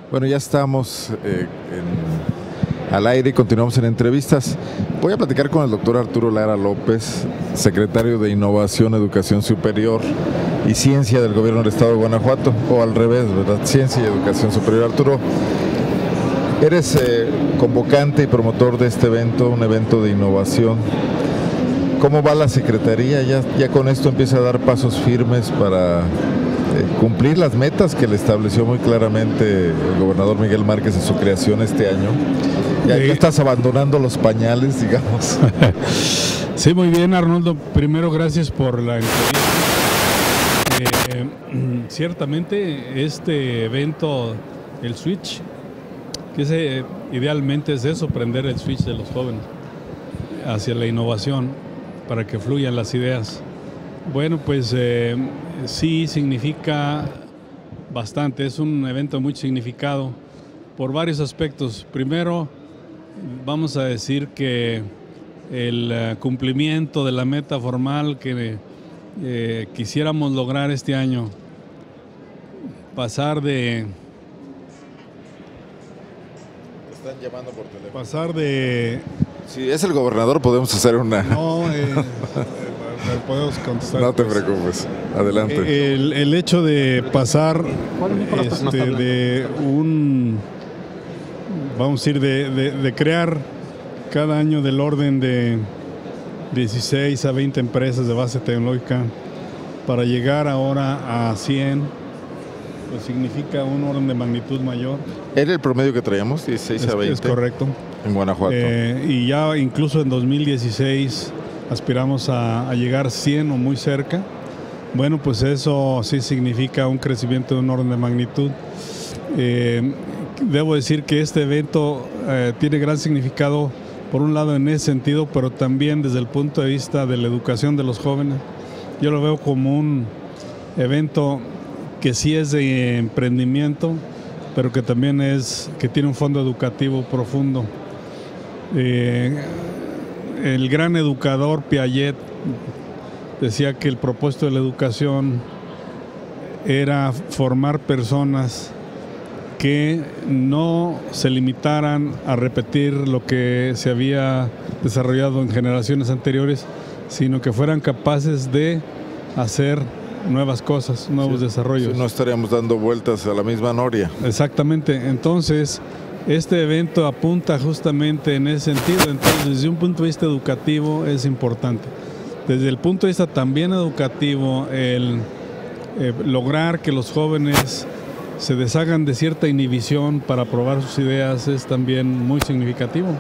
Bueno, ya estamos al aire y continuamos en entrevistas. Voy a platicar con el doctor Arturo Lara López, secretario de Innovación, Educación Superior y Ciencia del Gobierno del Estado de Guanajuato, o al revés, ¿verdad? Ciencia y Educación Superior. Arturo, eres convocante y promotor de este evento, un evento de innovación. ¿Cómo va la Secretaría? Ya con esto empieza a dar pasos firmes para cumplir las metas que le estableció muy claramente el gobernador Miguel Márquez en su creación este año. Ya estás abandonando los pañales, digamos. Sí, muy bien, Arnoldo. Primero, gracias por la entrevista. Ciertamente, este evento, el Switch, que idealmente es eso, prender el switch de los jóvenes hacia la innovación para que fluyan las ideas. Bueno, pues sí significa bastante, es un evento muy significado por varios aspectos. Primero, vamos a decir que el cumplimiento de la meta formal que quisiéramos lograr este año, pasar de... Están llamando por teléfono. Pasar de... Si es el gobernador, podemos hacer una... No, podemos contestar. No te preocupes, adelante. El hecho de pasar de un... Vamos a decir, de crear cada año del orden de 16 a 20 empresas de base tecnológica para llegar ahora a 100, pues significa un orden de magnitud mayor. ¿Era el promedio que traíamos, 16 a 20? Es correcto. En Guanajuato. Y ya incluso en 2016 aspiramos a llegar 100 o muy cerca. Bueno, pues eso sí significa un crecimiento de un orden de magnitud. Debo decir que este evento tiene gran significado, por un lado en ese sentido, pero también desde el punto de vista de la educación de los jóvenes. Yo lo veo como un evento que sí es de emprendimiento, pero que también que tiene un fondo educativo profundo. El gran educador Piaget decía que el propósito de la educación era formar personas que no se limitaran a repetir lo que se había desarrollado en generaciones anteriores, sino que fueran capaces de hacer nuevas cosas, nuevos desarrollos. No estaríamos dando vueltas a la misma noria. Exactamente. Entonces, este evento apunta justamente en ese sentido. Entonces, desde un punto de vista educativo es importante. Desde el punto de vista también educativo, el lograr que los jóvenes se deshagan de cierta inhibición para probar sus ideas es también muy significativo.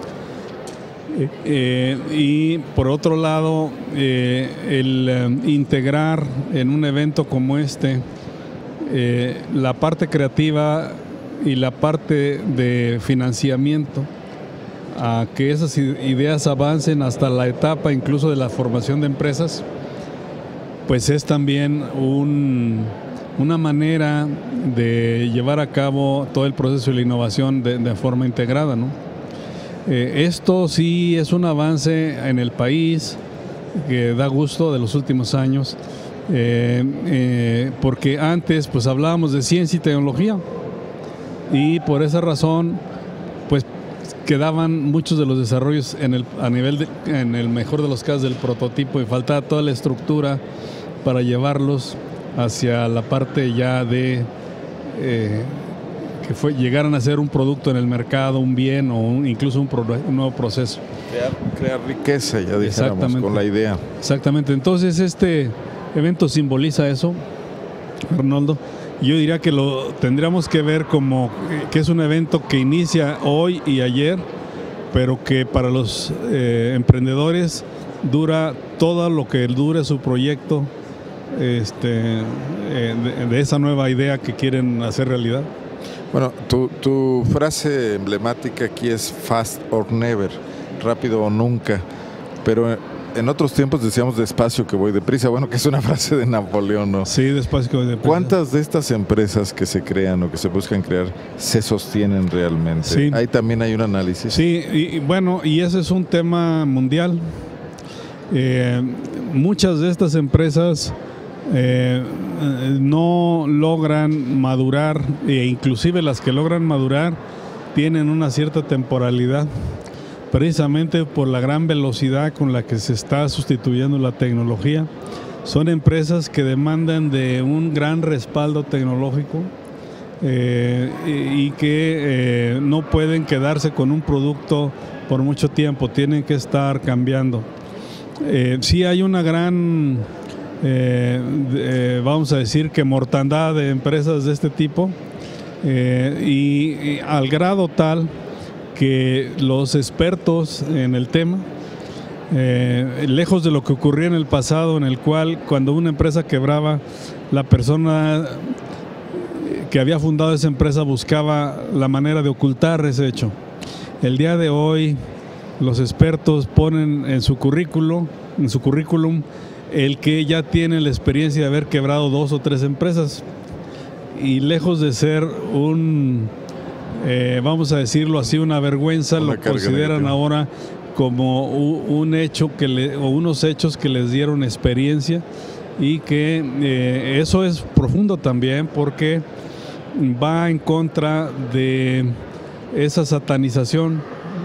Y por otro lado, el integrar en un evento como este la parte creativa y la parte de financiamiento, a que esas ideas avancen hasta la etapa incluso de la formación de empresas, pues es también una manera de llevar a cabo todo el proceso de la innovación de forma integrada, ¿no? Esto sí es un avance en el país que da gusto de los últimos años, porque antes pues hablábamos de ciencia y tecnología y por esa razón pues quedaban muchos de los desarrollos en el mejor de los casos del prototipo y faltaba toda la estructura para llevarlos hacia la parte ya de que llegaran a ser un producto en el mercado, un bien o incluso un nuevo proceso. Crear riqueza, ya dijéramos, con la idea. Exactamente. Entonces este evento simboliza eso, Arnoldo. Yo diría que lo tendríamos que ver como que es un evento que inicia hoy y ayer, pero que para los emprendedores dura todo lo que dure su proyecto, de esa nueva idea que quieren hacer realidad. Bueno, tu frase emblemática aquí es fast or never, rápido o nunca, pero en otros tiempos decíamos despacio que voy deprisa, bueno, que es una frase de Napoleón, ¿no? Sí, despacio que voy deprisa. ¿Cuántas de estas empresas que se crean o que se buscan crear se sostienen realmente? Sí. Ahí también hay un análisis. Sí, y bueno, y ese es un tema mundial. Muchas de estas empresas no logran madurar, e inclusive las que logran madurar tienen una cierta temporalidad, precisamente por la gran velocidad con la que se está sustituyendo la tecnología. Son empresas que demandan de un gran respaldo tecnológico y que no pueden quedarse con un producto por mucho tiempo, tienen que estar cambiando. Sí hay una gran, vamos a decir que mortandad de empresas de este tipo, y al grado tal que los expertos en el tema, lejos de lo que ocurría en el pasado, en el cual cuando una empresa quebraba, la persona que había fundado esa empresa buscaba la manera de ocultar ese hecho. El día de hoy los expertos ponen en su currículum el que ya tiene la experiencia de haber quebrado 2 o 3 empresas, y lejos de ser un, vamos a decirlo así, una vergüenza, lo consideran ahora como un hecho o unos hechos que les dieron experiencia, y que eso es profundo también porque va en contra de esa satanización,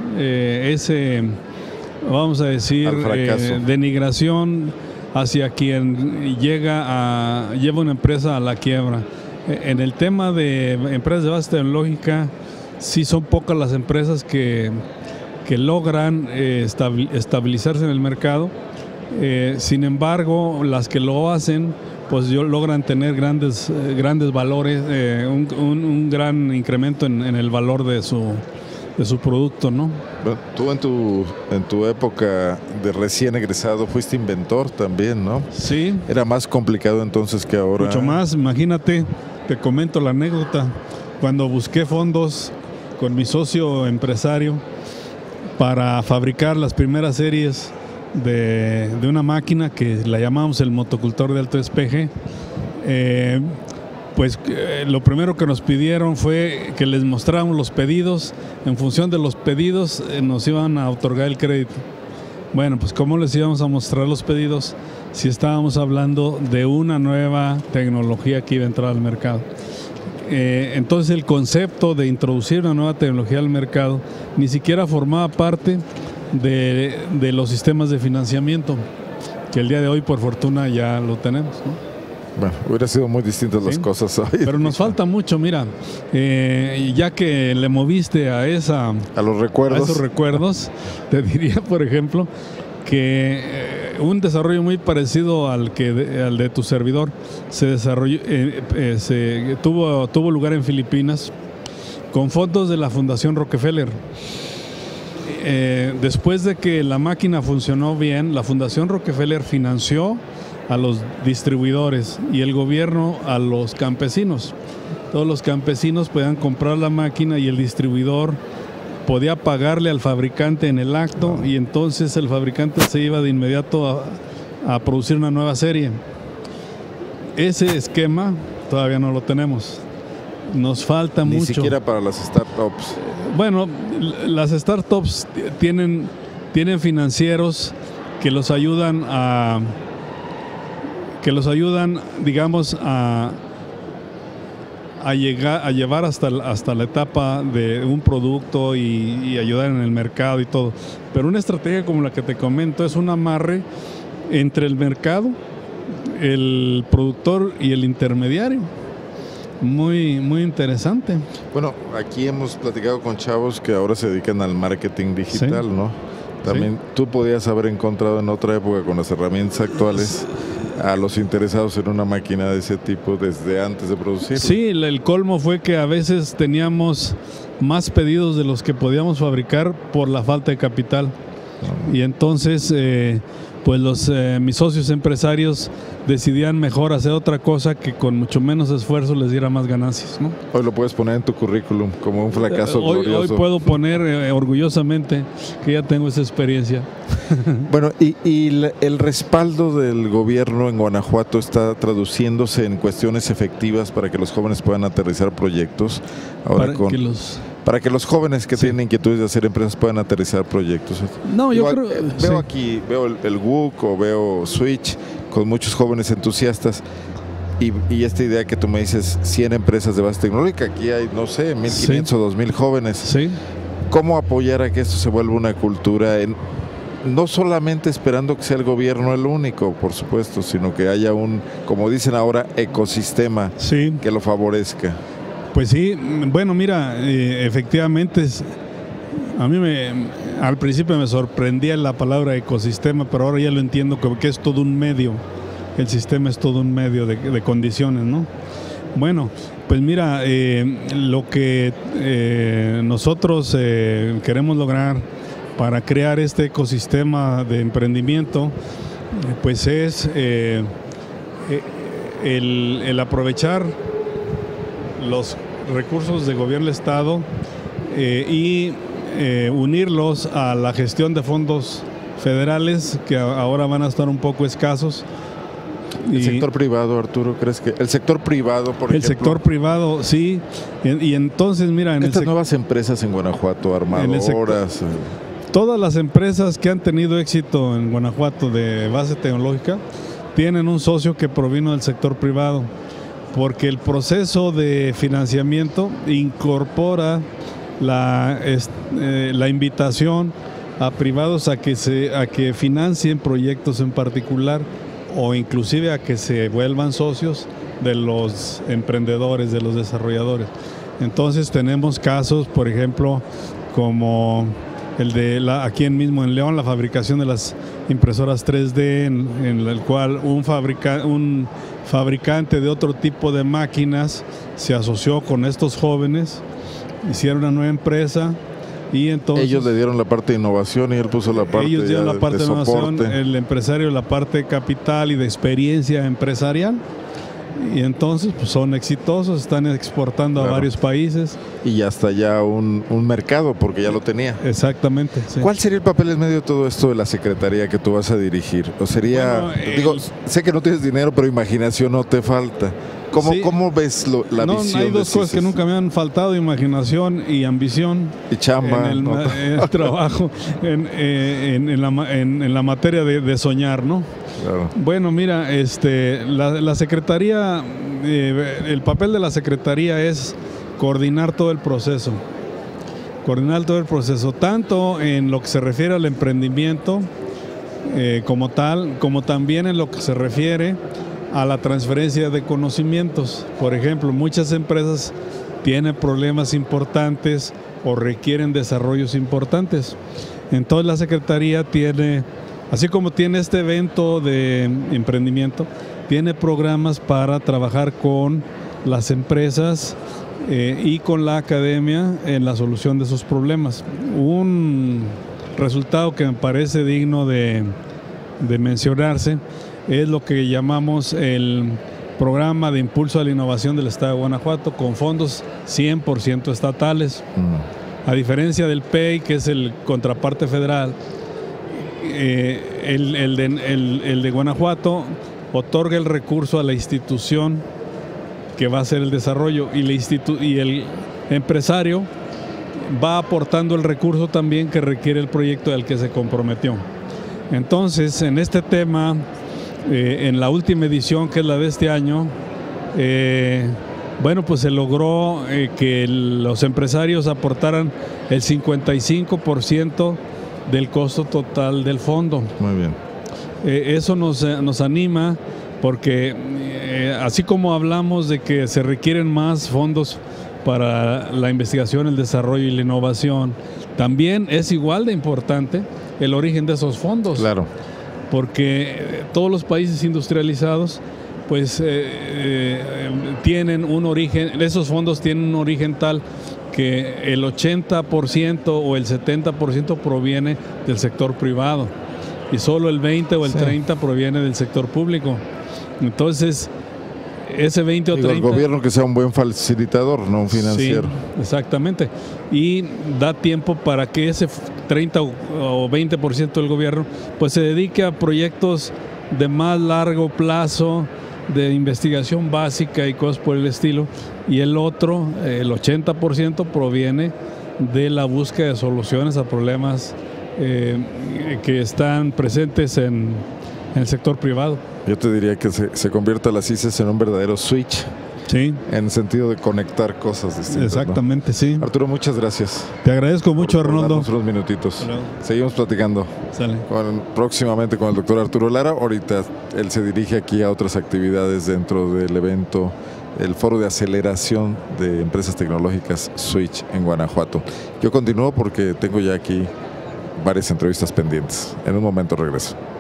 vamos a decir, denigración hacia quien lleva una empresa a la quiebra. En el tema de empresas de base tecnológica, sí son pocas las empresas que logran estabilizarse en el mercado. Sin embargo, las que lo hacen, pues logran tener grandes valores, un gran incremento en el valor de su producto, ¿no? Bueno, tú en tu época de recién egresado fuiste inventor también, ¿no? Sí. Era más complicado entonces que ahora. Mucho más. Imagínate, te comento la anécdota. Cuando busqué fondos con mi socio empresario para fabricar las primeras series de una máquina que la llamamos el motocultor de alto despeje, lo primero que nos pidieron fue que les mostráramos los pedidos. En función de los pedidos nos iban a otorgar el crédito. Bueno, pues ¿cómo les íbamos a mostrar los pedidos si estábamos hablando de una nueva tecnología que iba a entrar al mercado? Entonces el concepto de introducir una nueva tecnología al mercado ni siquiera formaba parte de los sistemas de financiamiento, que el día de hoy por fortuna ya lo tenemos, ¿no? Bueno, hubiera sido muy distintas las cosas hoy. Pero nos falta mucho, mira, ya que le moviste a los recuerdos. A esos recuerdos, te diría, por ejemplo, que un desarrollo muy parecido al de tu servidor se desarrolló, tuvo lugar en Filipinas con fondos de la Fundación Rockefeller. Después de que la máquina funcionó bien, la Fundación Rockefeller financió a los distribuidores y el gobierno a los campesinos. Todos los campesinos podían comprar la máquina y el distribuidor podía pagarle al fabricante en el acto, y entonces el fabricante se iba de inmediato a producir una nueva serie. Ese esquema todavía no lo tenemos. Nos falta mucho. Ni siquiera para las startups. Bueno, las startups tienen financieros que los ayudan digamos, a llevar hasta la etapa de un producto y ayudar en el mercado y todo. Pero una estrategia como la que te comento es un amarre entre el mercado, el productor y el intermediario. Muy, muy interesante. Bueno, aquí hemos platicado con chavos que ahora se dedican al marketing digital, sí, ¿no? También sí. Tú podías haber encontrado en otra época con las herramientas actuales a los interesados en una máquina de ese tipo desde antes de producir. Sí, el colmo fue que a veces teníamos más pedidos de los que podíamos fabricar por la falta de capital. Y entonces pues mis socios empresarios decidían mejor hacer otra cosa que con mucho menos esfuerzo les diera más ganancias, ¿no? Hoy lo puedes poner en tu currículum como un fracaso glorioso. Hoy puedo poner orgullosamente que ya tengo esa experiencia. Bueno, y el respaldo del gobierno en Guanajuato está traduciéndose en cuestiones efectivas para que los jóvenes puedan aterrizar proyectos. Ahora para que los jóvenes que tienen inquietudes de hacer empresas puedan aterrizar proyectos. No, yo creo... Veo aquí, veo el WUC o veo Switch con muchos jóvenes entusiastas. Y esta idea que tú me dices, 100 empresas de base tecnológica, aquí hay, no sé, 1.500 o 2.000 jóvenes. Sí. ¿Cómo apoyar a que esto se vuelva una cultura? No solamente esperando que sea el gobierno el único, por supuesto, sino que haya un, como dicen ahora, ecosistema que lo favorezca. Pues sí, bueno, mira, efectivamente, a mí al principio me sorprendía la palabra ecosistema, pero ahora ya lo entiendo que es todo un medio. El sistema es todo un medio de condiciones, ¿no? Bueno, pues mira, lo que nosotros queremos lograr para crear este ecosistema de emprendimiento, pues es el aprovechar los recursos de gobierno del Estado y unirlos a la gestión de fondos federales, que ahora van a estar un poco escasos. ¿El sector privado, Arturo, crees que el sector privado, por ejemplo? El sector privado, sí. Y entonces, mira... Estas nuevas empresas en Guanajuato, armadoras... Todas las empresas que han tenido éxito en Guanajuato de base tecnológica tienen un socio que provino del sector privado, porque el proceso de financiamiento incorpora la invitación a privados a que financien proyectos en particular, o inclusive a que se vuelvan socios de los emprendedores, de los desarrolladores. Entonces tenemos casos, por ejemplo, como el de aquí mismo en León, la fabricación de las impresoras 3D, en el cual un fabricante de otro tipo de máquinas se asoció con estos jóvenes, hicieron una nueva empresa. Y entonces, ellos le dieron la parte de innovación y él puso la parte ellos dieron la parte de innovación, soporte. El empresario la parte de capital y de experiencia empresarial, y entonces pues son exitosos, están exportando a varios países. Y hasta ya un mercado, porque ya lo tenía. Exactamente. Sí. ¿Cuál sería el papel en medio de todo esto de la secretaría que tú vas a dirigir? O sería, sé que no tienes dinero, pero imaginación no te falta. ¿Cómo ves la visión? Hay dos cosas que nunca me han faltado: imaginación y ambición. Y chamba. En el trabajo, en la materia de soñar, ¿no? Claro. Bueno, mira, la secretaría, el papel de la secretaría es coordinar todo el proceso. Coordinar todo el proceso, tanto en lo que se refiere al emprendimiento como tal, como también en lo que se refiere a la transferencia de conocimientos. Por ejemplo, muchas empresas tienen problemas importantes o requieren desarrollos importantes. Entonces la Secretaría tiene, así como tiene este evento de emprendimiento, tiene programas para trabajar con las empresas y con la academia en la solución de esos problemas. Un resultado que me parece digno de mencionarse es lo que llamamos el Programa de Impulso a la Innovación del Estado de Guanajuato, con fondos 100% estatales. A diferencia del PEI, que es el contraparte federal, el de Guanajuato otorga el recurso a la institución que va a hacer el desarrollo, y el empresario va aportando el recurso también que requiere el proyecto al que se comprometió. Entonces, en este tema, en la última edición, que es la de este año, bueno, pues se logró que los empresarios aportaran el 55% del costo total del fondo. Muy bien. Eso nos anima, porque así como hablamos de que se requieren más fondos para la investigación, el desarrollo y la innovación, también es igual de importante el origen de esos fondos. Claro. Porque todos los países industrializados pues tienen un origen, esos fondos tienen un origen tal que el 80% o el 70% proviene del sector privado y solo el 20 o el 30% proviene del sector público. Entonces, ese 20 o 30... el gobierno que sea un buen facilitador, no un financiero. Sí, exactamente. Y da tiempo para que ese 30 o 20% del gobierno pues se dedique a proyectos de más largo plazo, de investigación básica y cosas por el estilo, y el otro, el 80%, proviene de la búsqueda de soluciones a problemas que están presentes en en el sector privado. Yo te diría que se convierta las ICES en un verdadero switch. Sí. En el sentido de conectar cosas distintas. Exactamente, ¿no? Sí. Arturo, muchas gracias. Te agradezco mucho, Arnoldo. Unos minutitos. Seguimos platicando. Sale. Próximamente con el doctor Arturo Lara. Ahorita él se dirige aquí a otras actividades dentro del evento, el Foro de Aceleración de Empresas Tecnológicas Switch en Guanajuato. Yo continúo porque tengo ya aquí varias entrevistas pendientes. En un momento regreso.